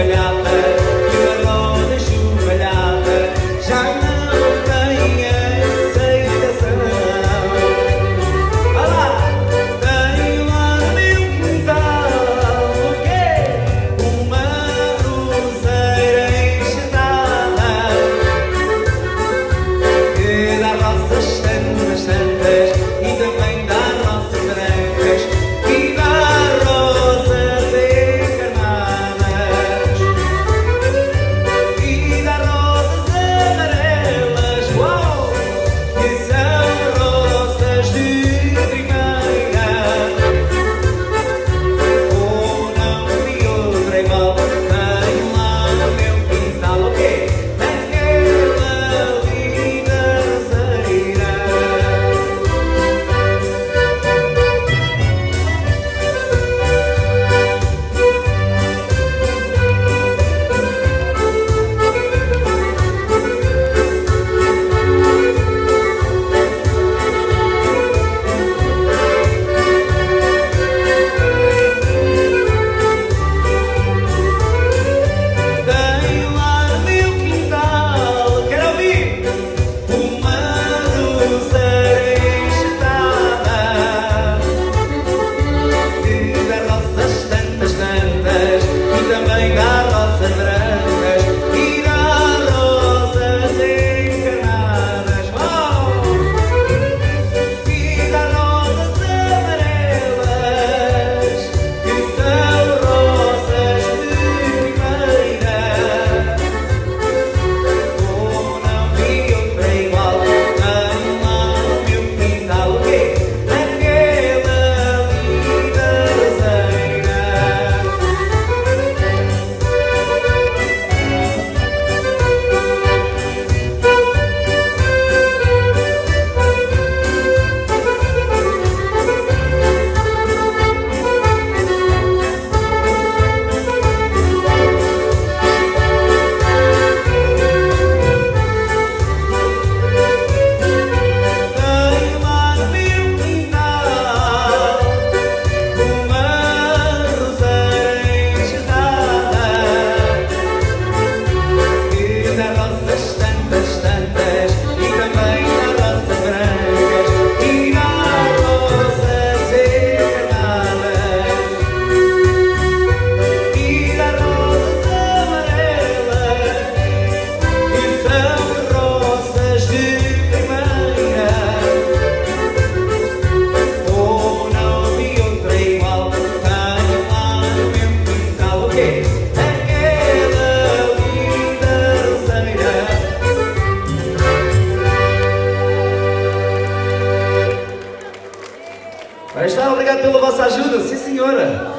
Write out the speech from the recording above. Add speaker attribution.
Speaker 1: chuvalhada, e uma rosa chuvalhada já não tem aceitação. Olha lá, tenho lá no meu quintal, o quê? Uma roseira enxertada, que dá rosas tantas, tantas, e também dá rosas brancas, e dá rosas encarnadas, e dá rosas amarelas, uau, que são rosas de primeira. Oh, não vi outra igual, tenho lá no meu quintal, o quê? Aquela linda roseira. Tenho lá no meu quintal, quero ouvir, uma roseira enxertada, que dá rosas tantas, tantas, e também dá rosas brancas, e dá rosas encarnadas, oh! E dá rosas amarelas, que são rosas de primeira. Oh, não vi outra igual, tenho lá no meu quintal, o quê? Aquela linda roseira. Tenho lá no meu quintal uma roseira enxertada, que dá rosas tantas, tantas, e também dá rosas brancas, e dá rosas encarnadas, e dá rosas amarelas, que são rosas de primeira. Oh, não vi outra igual, tenho lá no meu quintal, o quê? Aquela linda roseira. Aí está, obrigado pela vossa ajuda, sim senhora.